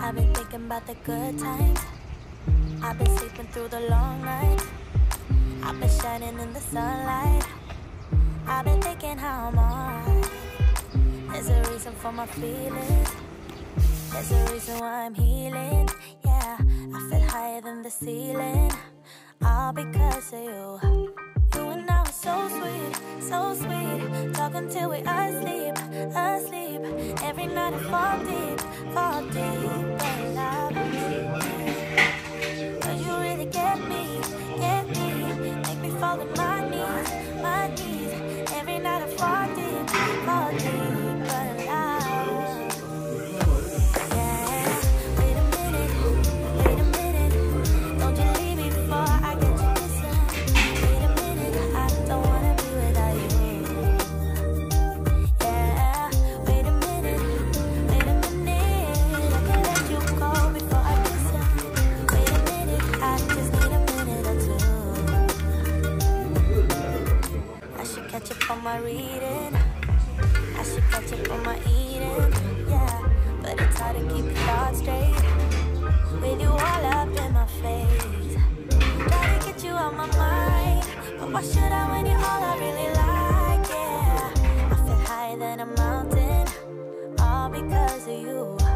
I've been thinking about the good times. I've been sleeping through the long nights. I've been shining in the sunlight. I've been thinking how I'm alright. There's a reason for my feelings. There's a reason why I'm healing. Yeah, I feel higher than the ceiling. All because of you. You and I were so sweet, so sweet. Talking till we asleep, asleep. Every night I fall deep in love. Cause you really get me. Make me fall on my knees. Every night I fall deep in love. Yeah, wait a minute. Don't you leave me before I get you kissing. Wait a minute, I don't wanna be without you. Yeah, wait a minute. I can't let you go before I kiss you. Wait a minute, I just need a minute or two. I should catch up on my reading. I should catch up on my eating. Yeah, but it's hard to keep your thoughts straight with you all up in my face. Try to get you out my mind, but why should I when you're all I really like? Yeah, I feel higher than a mountain, all because of you.